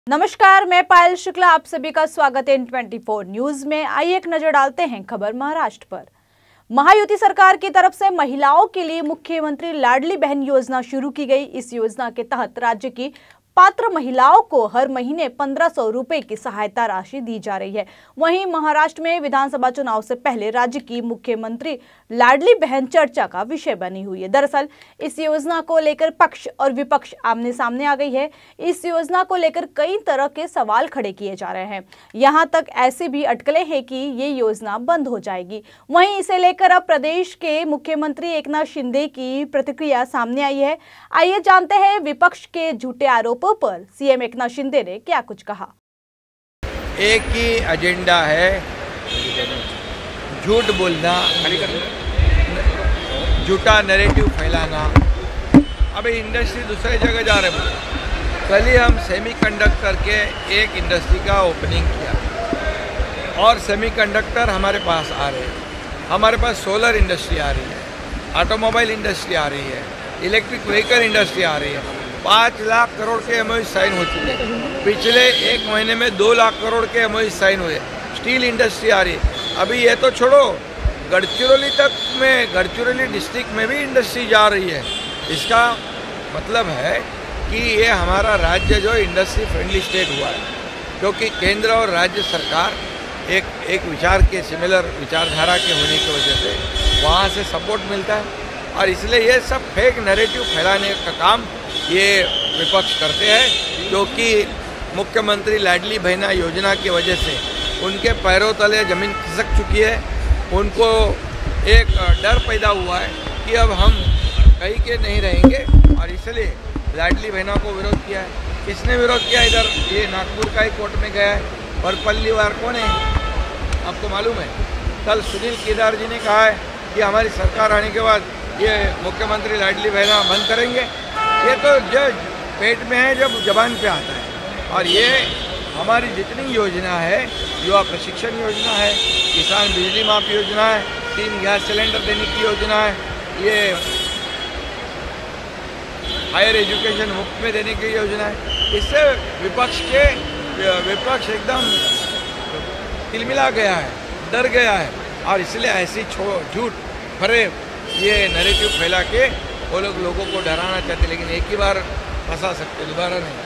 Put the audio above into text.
नमस्कार, मैं पायल शुक्ला, आप सभी का स्वागत है N24 न्यूज में। आइए एक नजर डालते हैं खबर महाराष्ट्र पर। महायुति सरकार की तरफ से महिलाओं के लिए मुख्यमंत्री लाडली बहन योजना शुरू की गई। इस योजना के तहत राज्य की पात्र महिलाओं को हर महीने 1500 रुपए की सहायता राशि दी जा रही है। वहीं महाराष्ट्र में विधानसभा चुनाव से पहले राज्य की मुख्यमंत्री लाडली बहन चर्चा का विषय बनी हुई है। दरअसल इस योजना को लेकर पक्ष और विपक्ष आमने सामने आ गई है। इस योजना को लेकर कई तरह के सवाल खड़े किए जा रहे हैं। यहाँ तक ऐसी भी अटकलें हैं कि ये योजना बंद हो जाएगी। वहीं इसे लेकर अब प्रदेश के मुख्यमंत्री एकनाथ शिंदे की प्रतिक्रिया सामने आई है। आइए जानते हैं विपक्ष के झूठे आरोपों पर सीएम एकनाथ शिंदे ने क्या कुछ कहा। एक ही एजेंडा है, झूठ बोलना, झूठा नैरेटिव फैलाना। अभी इंडस्ट्री दूसरे जगह जा रहे हैं। कल ही हम सेमीकंडक्टर के एक इंडस्ट्री का ओपनिंग किया और सेमीकंडक्टर हमारे पास आ रहे हैं। हमारे पास सोलर इंडस्ट्री आ रही है, ऑटोमोबाइल इंडस्ट्री आ रही है, इलेक्ट्रिक व्हीकल इंडस्ट्री आ रही है। 5 लाख करोड़ के एमओयू साइन हो चुके हैं। पिछले एक महीने में 2 लाख करोड़ के एमओयू साइन हुए। स्टील इंडस्ट्री आ रही है। अभी ये तो छोड़ो, गढ़चिरौली डिस्ट्रिक्ट में भी इंडस्ट्री जा रही है। इसका मतलब है कि ये हमारा राज्य जो इंडस्ट्री फ्रेंडली स्टेट हुआ है, क्योंकि केंद्र और राज्य सरकार एक विचार के सिमिलर विचारधारा के होने की वजह से वहाँ से सपोर्ट मिलता है। और इसलिए ये सब फेक नैरेटिव फैलाने का काम ये विपक्ष करते हैं, क्योंकि मुख्यमंत्री लाडली बहना योजना की वजह से उनके पैरों तले ज़मीन खिसक चुकी है। उनको एक डर पैदा हुआ है कि अब हम कहीं के नहीं रहेंगे, और इसलिए लाडली बहना को विरोध किया है। किसने विरोध किया? इधर ये नागपुर का ही कोर्ट में गया है। और पल्ली वार कौन है आपको मालूम है? कल सुनील केदार जी ने कहा है कि हमारी सरकार आने के बाद ये मुख्यमंत्री लाडली बहना बंद करेंगे। ये तो जज पेट में है जब जबान पे आता है। और ये हमारी जितनी योजना है, युवा प्रशिक्षण योजना है, किसान बिजली माफ योजना है, 3 गैस सिलेंडर देने की योजना है, ये हायर एजुकेशन मुफ्त में देने की योजना है। इससे विपक्ष एकदम तिलमिला गया है, डर गया है। और इसलिए ऐसी झूठ फरेब ये नैरेटिव फैला के वो लोगों को डराना चाहते, लेकिन एक ही बार फंसा सकते, दोबारा नहीं।